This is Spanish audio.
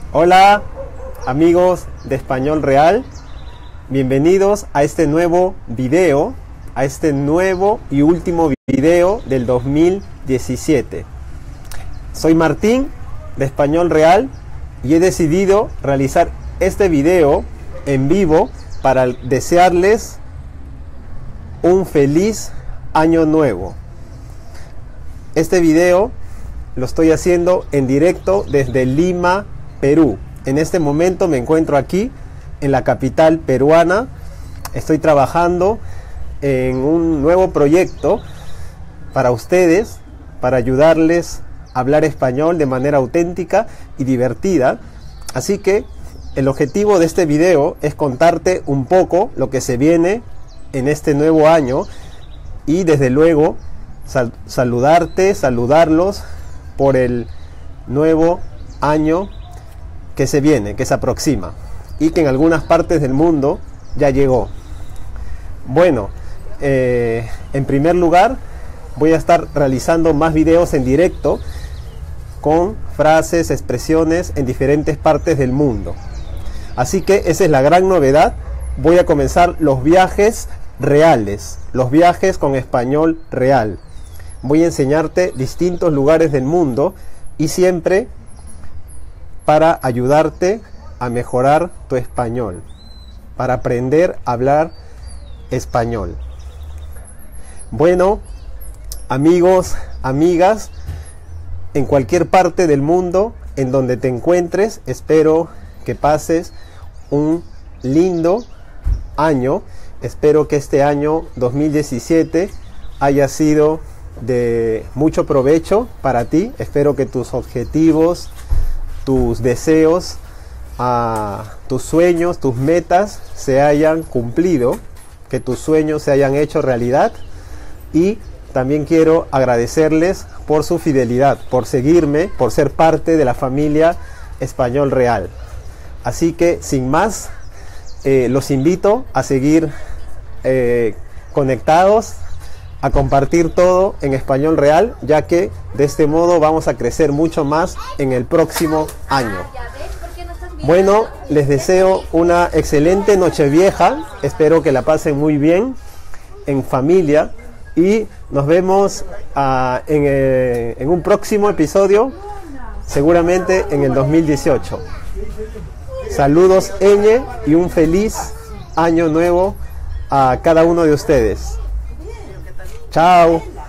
Hola amigos de Español Real, bienvenidos a este nuevo video, a este nuevo y último video del 2017. Soy Martín de Español Real y he decidido realizar este video en vivo para desearles un feliz año nuevo. Este video lo estoy haciendo en directo desde Lima, Perú. En este momento me encuentro aquí en la capital peruana. Estoy trabajando en un nuevo proyecto para ustedes, para ayudarles a hablar español de manera auténtica y divertida. Así que el objetivo de este video es contarte un poco lo que se viene en este nuevo año y desde luego saludarlos por el nuevo año que se viene, que se aproxima y que en algunas partes del mundo ya llegó. Bueno, en primer lugar voy a estar realizando más videos en directo con frases, expresiones en diferentes partes del mundo. Así que esa es la gran novedad. Voy a comenzar los viajes reales, los viajes con español real. Voy a enseñarte distintos lugares del mundo y siempre para ayudarte a mejorar tu español, para aprender a hablar español. Bueno, amigos, amigas, en cualquier parte del mundo en donde te encuentres, espero que pases un lindo año. Espero que este año 2017 haya sido de mucho provecho para ti. Espero que tus objetivos, tus deseos, tus sueños, tus metas se hayan cumplido, que tus sueños se hayan hecho realidad. Y también quiero agradecerles por su fidelidad, por seguirme, por ser parte de la familia Español Real. Así que sin más, los invito a seguir conectados, a compartir todo en Español Real, ya que de este modo vamos a crecer mucho más en el próximo año. Bueno, les deseo una excelente Nochevieja. Espero que la pasen muy bien en familia y nos vemos en un próximo episodio, seguramente en el 2018. Saludos Eñe y un feliz año nuevo a cada uno de ustedes. Chao.